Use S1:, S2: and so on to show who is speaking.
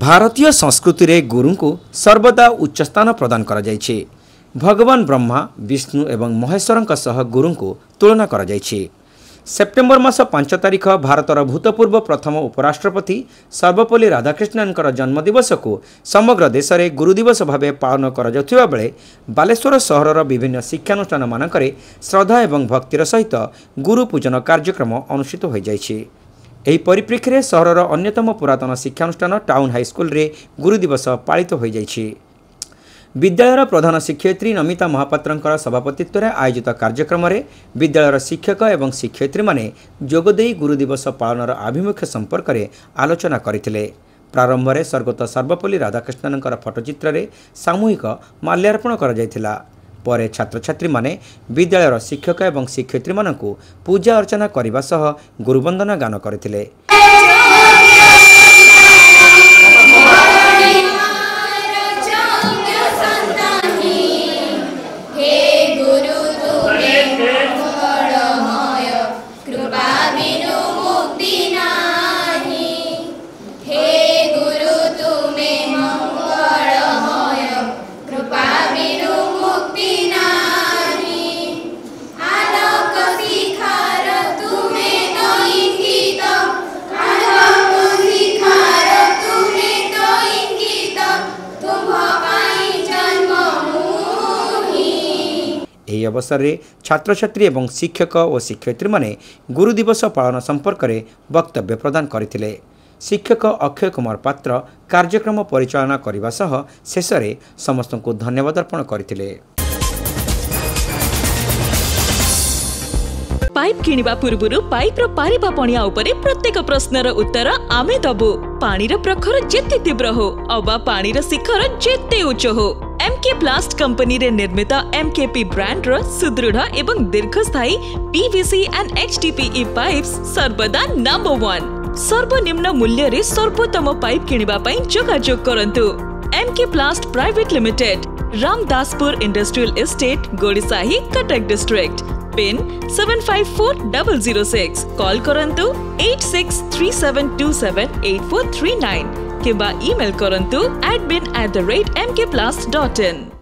S1: भारतीय संस्कृति रे गुरु को सर्वदा उच्च स्थान प्रदान करा जायछि। भगवान ब्रह्मा विष्णु एवं महेश्वर सह गुरु को तुलना करा जायछि। सेप्टेम्बर मास 5 तारिख भारतर भूतपूर्व प्रथम उपराष्ट्रपति सर्वपल्ली राधाकृष्णन जन्मदिवस को समग्र देश में गुरु दिवस भाव पालन करा बेले बालेश्वर सहरर विभिन्न शिक्षानुष्ठान मानकरे श्रद्धा एवं भक्तिर सहित गुरु पूजन कार्यक्रम अनुष्ठित हो जायछि। एही परिप्रेक्षी में सहरर अन्यतम पुरातन शिक्षानुष्ठान टाउन हाईस्कल रे गुरु दिवस पालित हो जायछि। विद्यालयर प्रधान शिक्षयित्री नमिता महापात्र सभापतित्व में आयोजित कार्यक्रम में विद्यालयर शिक्षक एवं शिक्षयित्री माने जोगदेई गुरु दिवस पालनर आभिमुख्य संपर्क में आलोचना करथिले। प्रारंभ में स्वर्गत सर्वपल्ली राधाकृष्णन फटोचित्र में सामूहिक माल्यार्पण करा जायथिला। पर छात्र छात्री माने विद्यालयर शिक्षक एवं शिक्षयित्री मानकु पूजा अर्चना करने सह गुरुवंदना गान करथिले। ଏହି ଅବସରରେ ଛାତ୍ରଛାତ୍ରୀ ଏବଂ ଶିକ୍ଷକ ଓ ଶିକ୍ଷୟିତ୍ରୀ ମାନେ ଗୁରୁ ଦିବସ ପାଳନ ସମ୍ପର୍କରେ ବକ୍ତବ୍ୟ ପ୍ରଦାନ କରିଥିଲେ। ଶିକ୍ଷକ ଅକ୍ଷୟ କୁମାର ପାତ୍ର କାର୍ଯ୍ୟକ୍ରମ ପରିଚାଳନା କରିବା ସହ ଶେଷରେ ସମସ୍ତଙ୍କୁ ଧନ୍ୟବାଦ ଅର୍ପଣ କରିଥିଲେ।
S2: पाइप किनिबा पूर्वरु पाइप रो पारिबा पणिया उपरे प्रत्येक प्रश्नर उत्तर आमे दबु। पानी रो प्रखर जेते तीव्र हो अबा पानी रो शिखर जेते उच्च हो एमके प्लास्ट कंपनी रे निर्मित एमकेपी ब्रांड रो सुदृढ़ एवं दीर्घस्थायी पीवीसी एंड एचडीपीई पाइप्स सर्वदा नंबर 1। सर्वनिम्न मूल्य रे सर्वोत्तम पाइप किनिबा पई जोगाजोग करंतु। MK plast private limited, Ramdaspur industrial estate, Gorisahi, Cuttack district. Pin 754006। Call करंतु 8637278439 किबा ईमेल करंतु admin@mkplast.in।